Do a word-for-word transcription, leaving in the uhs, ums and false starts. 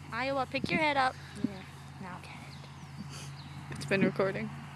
Iowa, pick your head up. Yeah, now get it. It's been recording.